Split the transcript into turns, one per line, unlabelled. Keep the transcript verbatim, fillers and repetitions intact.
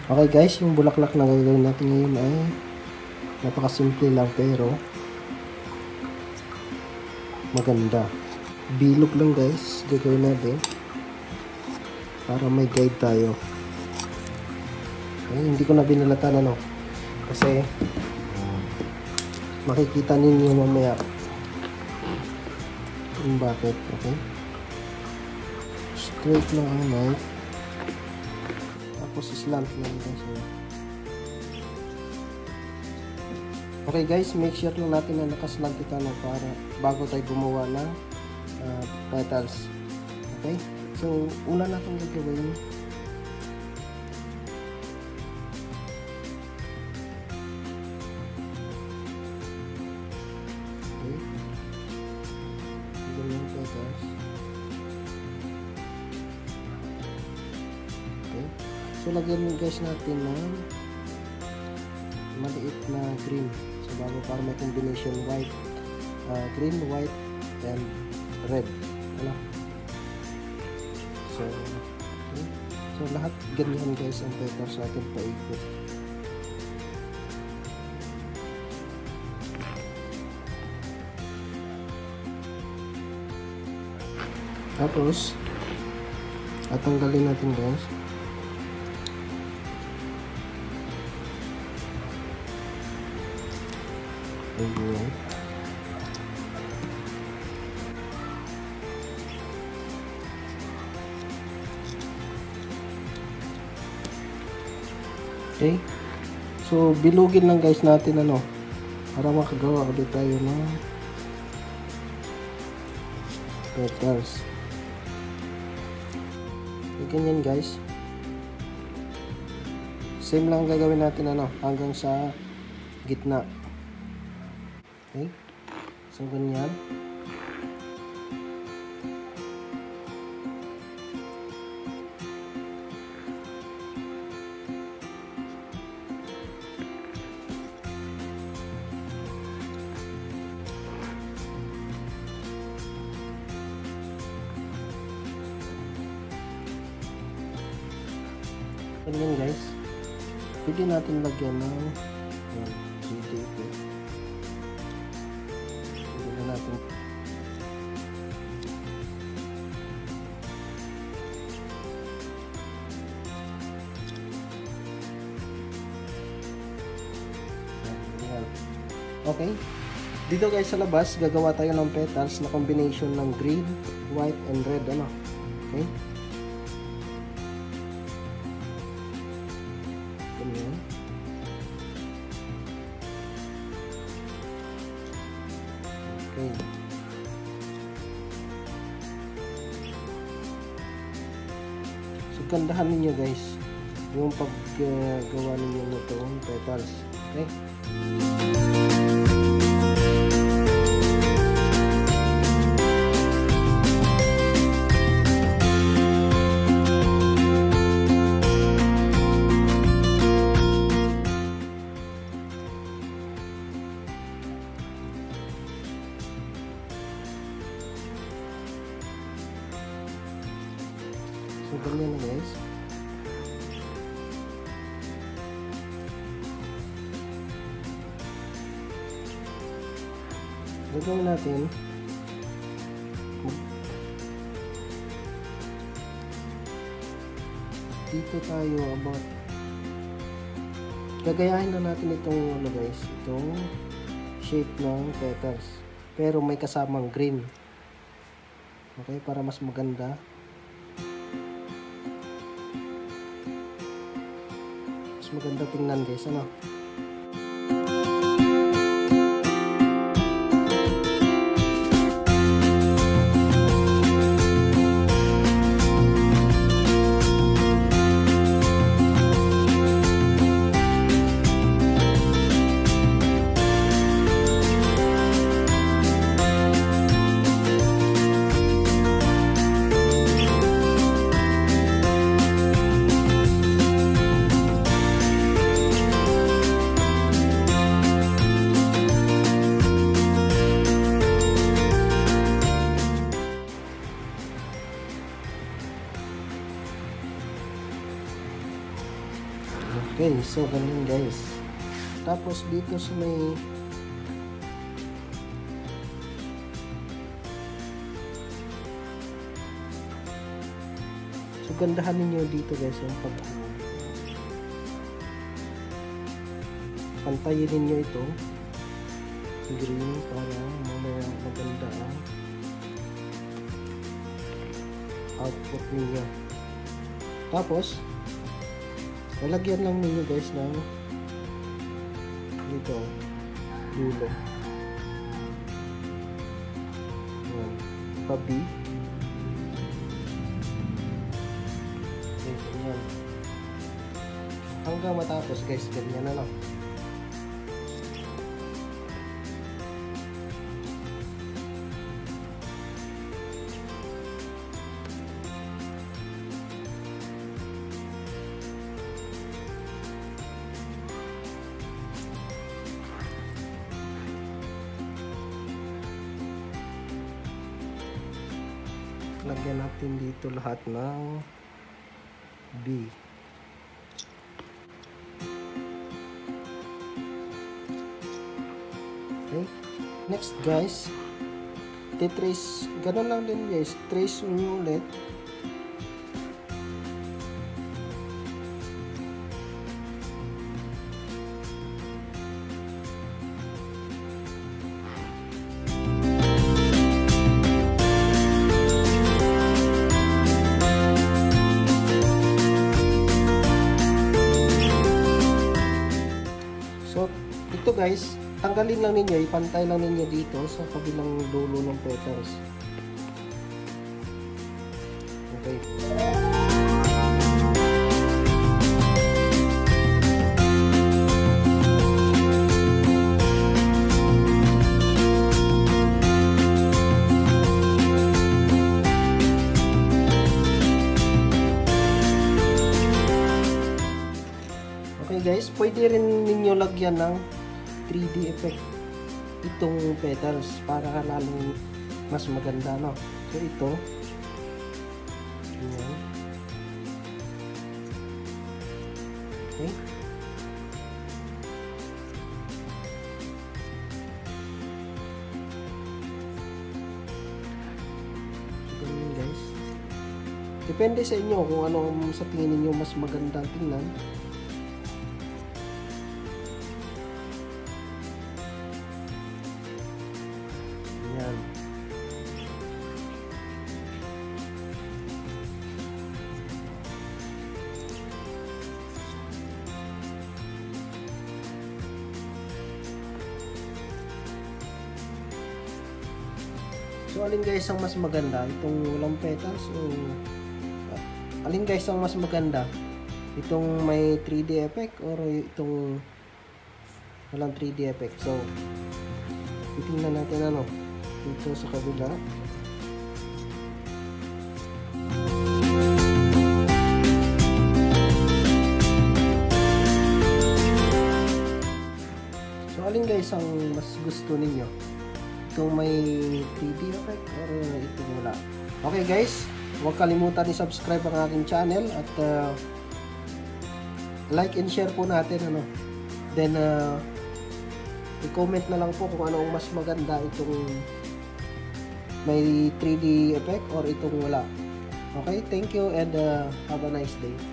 Okay guys, yung bulaklak na gagawin natin ngayon ay napakasimple lang pero maganda. Bilog lang guys, gagawin natin para may guide tayo. Okay, hindi ko na binalatan ano kasi makikita ninyo mamaya kung bakit. Okay, straight lang ang knife, tapos slant lang guys. Okay guys, make sure lang natin na nakaslant kita na para bago tayo gumawa ng uh, petals. Okay, so una natin gagawin so lagyan mo guys natin ng maliit na green so bago para may combination white, uh, green, white and red ano? so okay. So lahat ganyan guys ang petals natin paikot. Tapos tatanggalin natin guys ayan. Okay, so bilugin lang guys natin ano para makagawa ulit tayo ng petals. Ganyan guys, same lang gagawin natin ano hanggang sa gitna. Okay, so ganyan. Ganyan guys, pwede natin lagyan ng yan, dito. Pwede natin yan. Okay, dito guys sa labas gagawa tayo ng petals na combination ng green, white and red ano. Okay, ganyan. Okay, so gandahan ninyo guys yung paggawa uh, ninyo nitong petals. Okay, so ganyan na guys. Gagawin natin dito tayo about gagayahin na natin itong ano guys, itong shape ng petals pero may kasamang green. Okay, para mas maganda. Maganda tingnan guys ano. Okay, so ganun guys. Tapos dito sa may so gandahan ninyo dito guys yung pag pantayin ninyo ito green para mamaya maganda ang output ninyo. Tapos lalagyan lang ninyo guys ng dito dulo yan, pa-B okay, ganyan hanggang matapos guys, ganyan na lang. Lagyan natin dito lahat ng B. Okay. Next guys, titrace, ganun lang din guys, trace nyo ulit. So, ito guys, tanggalin lang ninyo, ipantay lang ninyo dito sa kabilang dulo ng petals. Okay. Okay guys, pwede rin ninyo lagyan ng three D effect itong petals para lalong mas maganda, no? So ito ayan. Okay, so ganyan guys, depende sa inyo kung ano sa tingin niyo mas magandang tingnan. Yan. So alin guys ang mas maganda, itong walang petals o uh, alin guys ang mas maganda, itong may three D effect or itong walang three D effect? So titingnan natin ano dito sa kabila. So alin guys ang mas gusto ninyo, itong may three D effect or itong wala? Okay guys, huwag kalimutan i-subscribe ang aking channel at uh, like and share po natin ano. Then uh, i-comment na lang po kung ano ang mas maganda, itong may three D effect or itong wala. Okay, thank you and uh, have a nice day.